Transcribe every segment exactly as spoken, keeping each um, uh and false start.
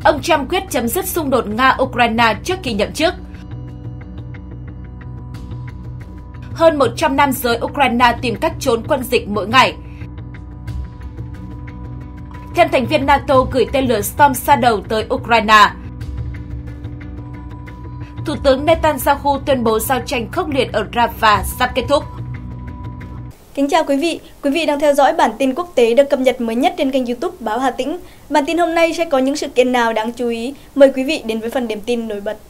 Ông Trump quyết chấm dứt xung đột Nga-Ukraine trước khi nhậm chức. Hơn một trăm nam giới Ukraine tìm cách trốn quân dịch mỗi ngày. Thêm thành viên NATO gửi tên lửa Storm Shadow tới Ukraine. Thủ tướng Netanyahu tuyên bố giao tranh khốc liệt ở Rafah sắp kết thúc. Kính chào quý vị, quý vị đang theo dõi bản tin quốc tế được cập nhật mới nhất trên kênh YouTube Báo Hà Tĩnh. Bản tin hôm nay sẽ có những sự kiện nào đáng chú ý? Mời quý vị đến với phần điểm tin nổi bật.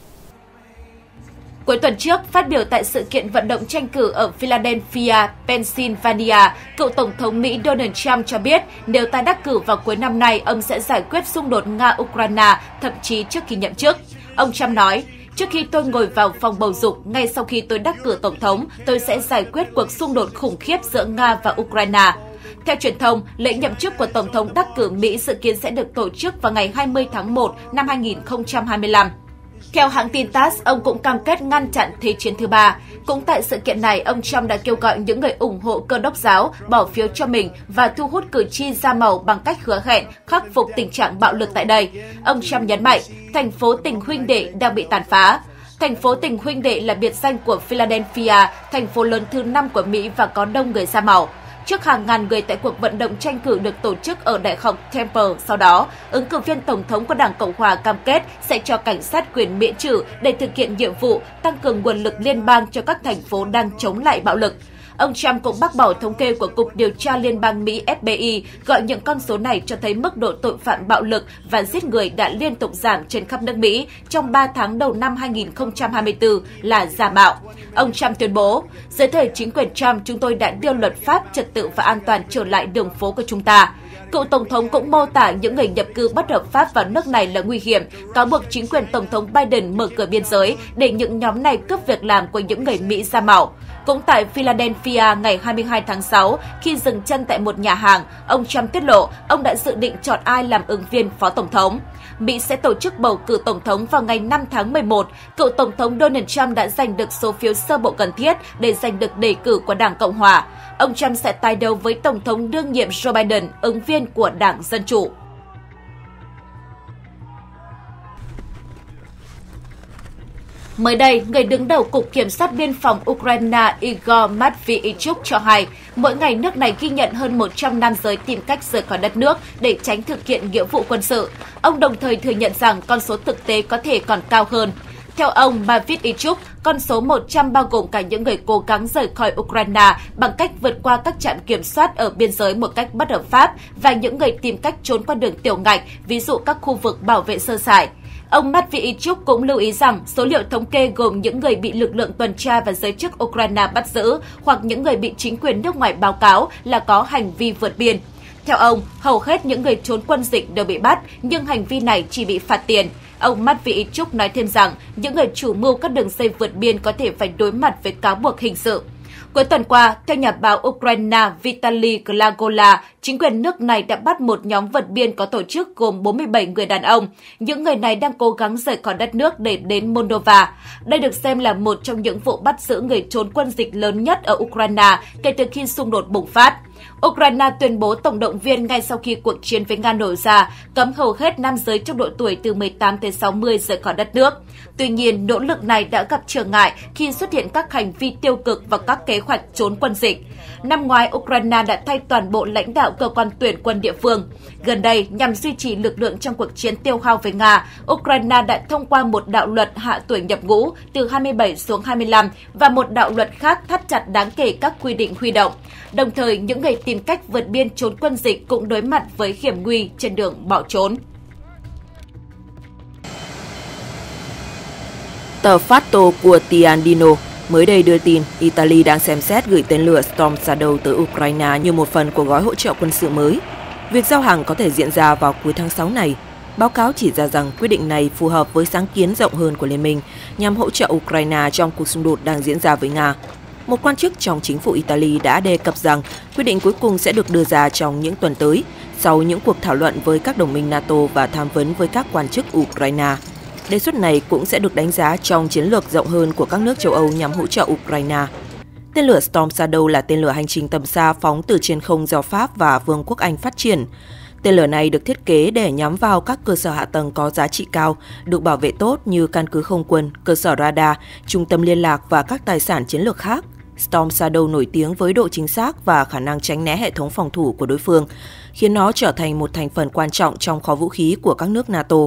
Cuối tuần trước, phát biểu tại sự kiện vận động tranh cử ở Philadelphia, Pennsylvania, cựu Tổng thống Mỹ Donald Trump cho biết nếu tái đắc cử vào cuối năm nay, ông sẽ giải quyết xung đột Nga-Ukraine, thậm chí trước khi nhậm chức. Ông Trump nói, trước khi tôi ngồi vào phòng bầu dục, ngay sau khi tôi đắc cử Tổng thống, tôi sẽ giải quyết cuộc xung đột khủng khiếp giữa Nga và Ukraine. Theo truyền thông, lễ nhậm chức của Tổng thống đắc cử Mỹ dự kiến sẽ được tổ chức vào ngày hai mươi tháng một năm hai nghìn không trăm hai mươi lăm. Theo hãng tin tát, ông cũng cam kết ngăn chặn Thế chiến thứ ba. Cũng tại sự kiện này, ông Trump đã kêu gọi những người ủng hộ Cơ đốc giáo bỏ phiếu cho mình và thu hút cử tri da màu bằng cách hứa hẹn khắc phục tình trạng bạo lực tại đây. Ông Trump nhấn mạnh, thành phố tình huynh đệ đang bị tàn phá. Thành phố tình huynh đệ là biệt danh của Philadelphia, thành phố lớn thứ năm của Mỹ và có đông người da màu. Trước hàng ngàn người tại cuộc vận động tranh cử được tổ chức ở Đại học Temple sau đó, ứng cử viên Tổng thống của Đảng Cộng hòa cam kết sẽ cho cảnh sát quyền miễn trừ để thực hiện nhiệm vụ tăng cường nguồn lực liên bang cho các thành phố đang chống lại bạo lực. Ông Trump cũng bác bỏ thống kê của Cục Điều tra Liên bang Mỹ F B I, gọi những con số này cho thấy mức độ tội phạm bạo lực và giết người đã liên tục giảm trên khắp nước Mỹ trong ba tháng đầu năm hai nghìn không trăm hai mươi tư là giả mạo. Ông Trump tuyên bố, dưới thời chính quyền Trump, chúng tôi đã đưa luật pháp, trật tự và an toàn trở lại đường phố của chúng ta. Cựu Tổng thống cũng mô tả những người nhập cư bất hợp pháp vào nước này là nguy hiểm, cáo buộc chính quyền Tổng thống Biden mở cửa biên giới để những nhóm này cướp việc làm của những người Mỹ da màu. Cũng tại Philadelphia ngày hai mươi hai tháng sáu, khi dừng chân tại một nhà hàng, ông Trump tiết lộ ông đã dự định chọn ai làm ứng viên phó tổng thống. Mỹ sẽ tổ chức bầu cử tổng thống vào ngày năm tháng mười một. Cựu Tổng thống Donald Trump đã giành được số phiếu sơ bộ cần thiết để giành được đề cử của Đảng Cộng hòa. Ông Trump sẽ tái đấu với Tổng thống đương nhiệm Joe Biden, ứng viên của Đảng Dân Chủ. Mới đây, người đứng đầu Cục Kiểm soát Biên phòng Ukraine Igor Matviichuk cho hay, mỗi ngày nước này ghi nhận hơn một trăm nam giới tìm cách rời khỏi đất nước để tránh thực hiện nghĩa vụ quân sự. Ông đồng thời thừa nhận rằng con số thực tế có thể còn cao hơn. Theo ông Matviichuk, con số một trăm bao gồm cả những người cố gắng rời khỏi Ukraine bằng cách vượt qua các trạm kiểm soát ở biên giới một cách bất hợp pháp và những người tìm cách trốn qua đường tiểu ngạch, ví dụ các khu vực bảo vệ sơ sài. Ông Matviichuk cũng lưu ý rằng số liệu thống kê gồm những người bị lực lượng tuần tra và giới chức Ukraine bắt giữ hoặc những người bị chính quyền nước ngoài báo cáo là có hành vi vượt biên. Theo ông, hầu hết những người trốn quân dịch đều bị bắt, nhưng hành vi này chỉ bị phạt tiền. Ông Matviichuk nói thêm rằng những người chủ mưu các đường dây vượt biên có thể phải đối mặt với cáo buộc hình sự. Cuối tuần qua, theo nhà báo Ukraine Vitaly Glagola, chính quyền nước này đã bắt một nhóm vượt biên có tổ chức gồm bốn mươi bảy người đàn ông. Những người này đang cố gắng rời khỏi đất nước để đến Moldova. Đây được xem là một trong những vụ bắt giữ người trốn quân dịch lớn nhất ở Ukraine kể từ khi xung đột bùng phát. Ukraine tuyên bố tổng động viên ngay sau khi cuộc chiến với Nga nổ ra, cấm hầu hết nam giới trong độ tuổi từ mười tám tới sáu mươi rời khỏi đất nước. Tuy nhiên, nỗ lực này đã gặp trở ngại khi xuất hiện các hành vi tiêu cực và các kế hoạch trốn quân dịch. Năm ngoái, Ukraine đã thay toàn bộ lãnh đạo cơ quan tuyển quân địa phương. Gần đây, nhằm duy trì lực lượng trong cuộc chiến tiêu hao với Nga, Ukraine đã thông qua một đạo luật hạ tuổi nhập ngũ từ hai mươi bảy xuống hai mươi lăm và một đạo luật khác thắt chặt đáng kể các quy định huy động. Đồng thời, những người tìm cách vượt biên trốn quân dịch cũng đối mặt với hiểm nguy trên đường bỏ trốn. Tờ Fatto Quotidiano mới đây đưa tin Italy đang xem xét gửi tên lửa Storm Shadow tới Ukraine như một phần của gói hỗ trợ quân sự mới. Việc giao hàng có thể diễn ra vào cuối tháng sáu này. Báo cáo chỉ ra rằng quyết định này phù hợp với sáng kiến rộng hơn của Liên minh nhằm hỗ trợ Ukraine trong cuộc xung đột đang diễn ra với Nga. Một quan chức trong chính phủ Italy đã đề cập rằng quyết định cuối cùng sẽ được đưa ra trong những tuần tới, sau những cuộc thảo luận với các đồng minh NATO và tham vấn với các quan chức Ukraine. Đề xuất này cũng sẽ được đánh giá trong chiến lược rộng hơn của các nước châu Âu nhằm hỗ trợ Ukraine. Tên lửa Storm Shadow là tên lửa hành trình tầm xa phóng từ trên không do Pháp và Vương quốc Anh phát triển. Tên lửa này được thiết kế để nhắm vào các cơ sở hạ tầng có giá trị cao, được bảo vệ tốt như căn cứ không quân, cơ sở radar, trung tâm liên lạc và các tài sản chiến lược khác. Storm Shadow nổi tiếng với độ chính xác và khả năng tránh né hệ thống phòng thủ của đối phương, khiến nó trở thành một thành phần quan trọng trong kho vũ khí của các nước NATO.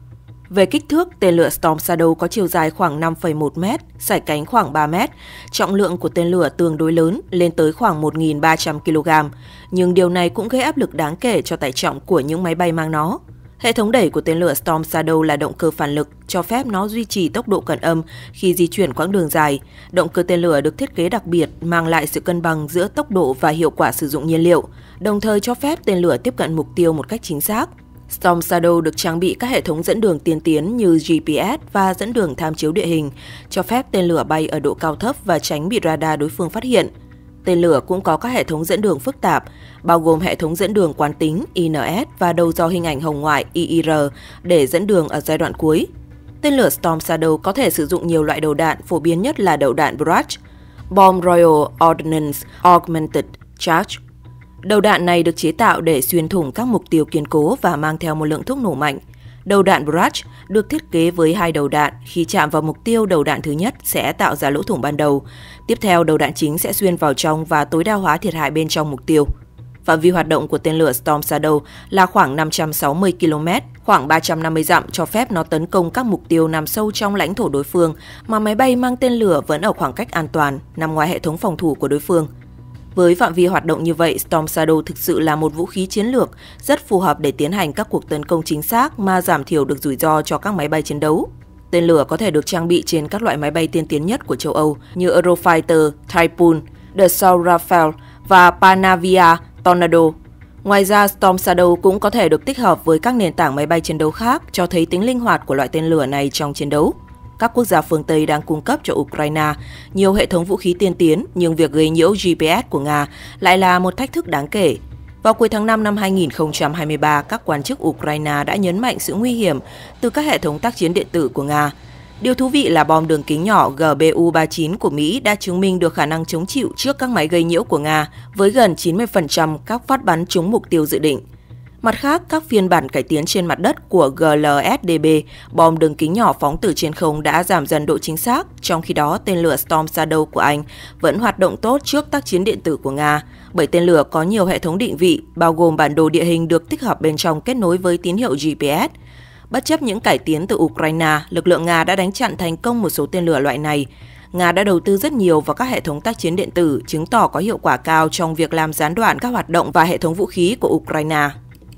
Về kích thước, tên lửa Storm Shadow có chiều dài khoảng năm phẩy một mét, sải cánh khoảng ba mét, trọng lượng của tên lửa tương đối lớn, lên tới khoảng một nghìn ba trăm ki lô gam, nhưng điều này cũng gây áp lực đáng kể cho tải trọng của những máy bay mang nó. Hệ thống đẩy của tên lửa Storm Shadow là động cơ phản lực, cho phép nó duy trì tốc độ cận âm khi di chuyển quãng đường dài. Động cơ tên lửa được thiết kế đặc biệt, mang lại sự cân bằng giữa tốc độ và hiệu quả sử dụng nhiên liệu, đồng thời cho phép tên lửa tiếp cận mục tiêu một cách chính xác. Storm Shadow được trang bị các hệ thống dẫn đường tiên tiến như G P S và dẫn đường tham chiếu địa hình, cho phép tên lửa bay ở độ cao thấp và tránh bị radar đối phương phát hiện. Tên lửa cũng có các hệ thống dẫn đường phức tạp, bao gồm hệ thống dẫn đường quán tính I N S và đầu dò hình ảnh hồng ngoại I R để dẫn đường ở giai đoạn cuối. Tên lửa Storm Shadow có thể sử dụng nhiều loại đầu đạn, phổ biến nhất là đầu đạn Barrage, Bomb Royal Ordnance Augmented Charge. Đầu đạn này được chế tạo để xuyên thủng các mục tiêu kiên cố và mang theo một lượng thuốc nổ mạnh. Đầu đạn Barrage được thiết kế với hai đầu đạn, khi chạm vào mục tiêu, đầu đạn thứ nhất sẽ tạo ra lỗ thủng ban đầu. Tiếp theo, đầu đạn chính sẽ xuyên vào trong và tối đa hóa thiệt hại bên trong mục tiêu. Phạm vi hoạt động của tên lửa Storm Shadow là khoảng năm trăm sáu mươi ki lô mét, khoảng ba trăm năm mươi dặm, cho phép nó tấn công các mục tiêu nằm sâu trong lãnh thổ đối phương mà máy bay mang tên lửa vẫn ở khoảng cách an toàn, nằm ngoài hệ thống phòng thủ của đối phương. Với phạm vi hoạt động như vậy, Storm Shadow thực sự là một vũ khí chiến lược rất phù hợp để tiến hành các cuộc tấn công chính xác mà giảm thiểu được rủi ro cho các máy bay chiến đấu. Tên lửa có thể được trang bị trên các loại máy bay tiên tiến nhất của châu Âu như Eurofighter, Typhoon, Dassault Rafale và Panavia Tornado. Ngoài ra, Storm Shadow cũng có thể được tích hợp với các nền tảng máy bay chiến đấu khác, cho thấy tính linh hoạt của loại tên lửa này trong chiến đấu. Các quốc gia phương Tây đang cung cấp cho Ukraine nhiều hệ thống vũ khí tiên tiến, nhưng việc gây nhiễu G P S của Nga lại là một thách thức đáng kể. Vào cuối tháng năm năm hai nghìn không trăm hai mươi ba, các quan chức Ukraine đã nhấn mạnh sự nguy hiểm từ các hệ thống tác chiến điện tử của Nga. Điều thú vị là bom đường kính nhỏ G B U ba mươi chín của Mỹ đã chứng minh được khả năng chống chịu trước các máy gây nhiễu của Nga, với gần chín mươi phần trăm các phát bắn trúng mục tiêu dự định. Mặt khác, các phiên bản cải tiến trên mặt đất của G L S D B, bom đường kính nhỏ phóng từ trên không, đã giảm dần độ chính xác, trong khi đó tên lửa Storm Shadow của Anh vẫn hoạt động tốt trước tác chiến điện tử của Nga, bởi tên lửa có nhiều hệ thống định vị, bao gồm bản đồ địa hình được tích hợp bên trong kết nối với tín hiệu G P S. Bất chấp những cải tiến từ Ukraine, lực lượng Nga đã đánh chặn thành công một số tên lửa loại này. Nga đã đầu tư rất nhiều vào các hệ thống tác chiến điện tử, chứng tỏ có hiệu quả cao trong việc làm gián đoạn các hoạt động và hệ thống vũ khí của Ukraine.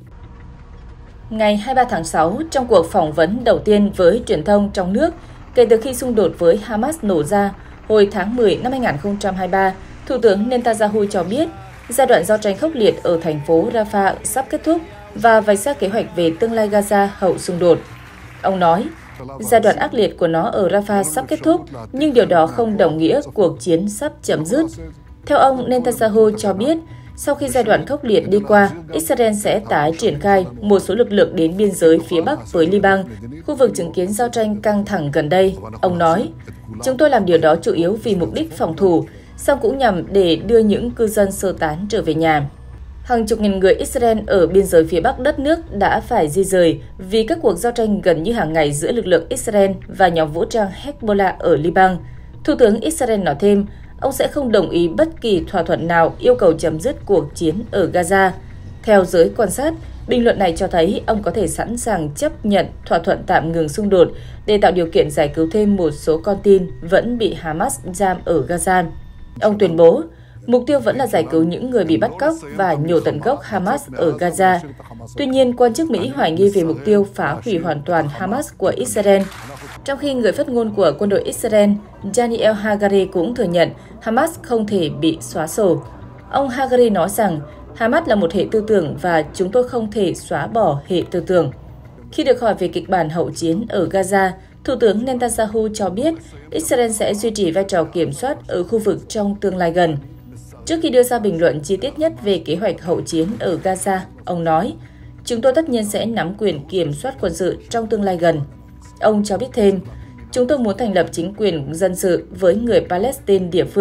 Ngày hai mươi ba tháng sáu, trong cuộc phỏng vấn đầu tiên với truyền thông trong nước kể từ khi xung đột với Hamas nổ ra hồi tháng mười năm hai nghìn không trăm hai mươi ba, Thủ tướng Netanyahu cho biết giai đoạn giao tranh khốc liệt ở thành phố Rafah sắp kết thúc và vạch ra kế hoạch về tương lai Gaza hậu xung đột. Ông nói, giai đoạn ác liệt của nó ở Rafah sắp kết thúc, nhưng điều đó không đồng nghĩa cuộc chiến sắp chấm dứt. Theo ông, Netanyahu cho biết, sau khi giai đoạn khốc liệt đi qua, Israel sẽ tái triển khai một số lực lượng đến biên giới phía Bắc với Liban, khu vực chứng kiến giao tranh căng thẳng gần đây. Ông nói, chúng tôi làm điều đó chủ yếu vì mục đích phòng thủ, song cũng nhằm để đưa những cư dân sơ tán trở về nhà. Hàng chục nghìn người Israel ở biên giới phía Bắc đất nước đã phải di rời vì các cuộc giao tranh gần như hàng ngày giữa lực lượng Israel và nhóm vũ trang Hezbollah ở Liban. Thủ tướng Israel nói thêm, ông sẽ không đồng ý bất kỳ thỏa thuận nào yêu cầu chấm dứt cuộc chiến ở Gaza. Theo giới quan sát, bình luận này cho thấy ông có thể sẵn sàng chấp nhận thỏa thuận tạm ngừng xung đột để tạo điều kiện giải cứu thêm một số con tin vẫn bị Hamas giam ở Gaza. Ông tuyên bố, mục tiêu vẫn là giải cứu những người bị bắt cóc và nhổ tận gốc Hamas ở Gaza. Tuy nhiên, quan chức Mỹ hoài nghi về mục tiêu phá hủy hoàn toàn Hamas của Israel. Trong khi người phát ngôn của quân đội Israel, Daniel Hagari cũng thừa nhận Hamas không thể bị xóa sổ. Ông Hagari nói rằng Hamas là một hệ tư tưởng và chúng tôi không thể xóa bỏ hệ tư tưởng. Khi được hỏi về kịch bản hậu chiến ở Gaza, Thủ tướng Netanyahu cho biết Israel sẽ duy trì vai trò kiểm soát ở khu vực trong tương lai gần. Trước khi đưa ra bình luận chi tiết nhất về kế hoạch hậu chiến ở Gaza, ông nói, chúng tôi tất nhiên sẽ nắm quyền kiểm soát quân sự trong tương lai gần. Ông cho biết thêm, chúng tôi muốn thành lập chính quyền dân sự với người Palestine địa phương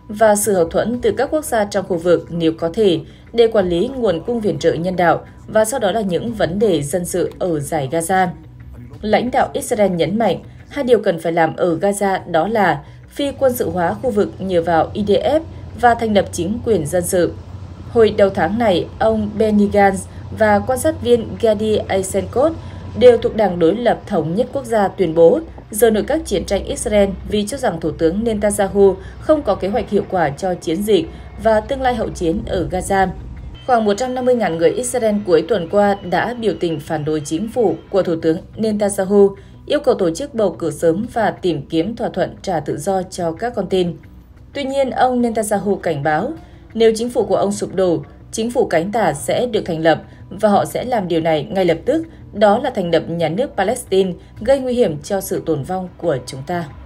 và sự hậu thuẫn từ các quốc gia trong khu vực nếu có thể để quản lý nguồn cung viện trợ nhân đạo và sau đó là những vấn đề dân sự ở dải Gaza. Lãnh đạo Israel nhấn mạnh hai điều cần phải làm ở Gaza đó là phi quân sự hóa khu vực nhờ vào i đê ép và thành lập chính quyền dân sự. Hồi đầu tháng này, ông Benny Gantz và quan sát viên Gadi Eisenkot đều thuộc Đảng Đối lập Thống nhất Quốc gia tuyên bố giờ nổi các chiến tranh Israel vì cho rằng Thủ tướng Netanyahu không có kế hoạch hiệu quả cho chiến dịch và tương lai hậu chiến ở Gaza. Khoảng một trăm năm mươi nghìn người Israel cuối tuần qua đã biểu tình phản đối chính phủ của Thủ tướng Netanyahu, yêu cầu tổ chức bầu cử sớm và tìm kiếm thỏa thuận trả tự do cho các con tin. Tuy nhiên, ông Netanyahu cảnh báo, nếu chính phủ của ông sụp đổ, chính phủ cánh tả sẽ được thành lập và họ sẽ làm điều này ngay lập tức, đó là thành lập nhà nước Palestine, gây nguy hiểm cho sự tồn vong của chúng ta.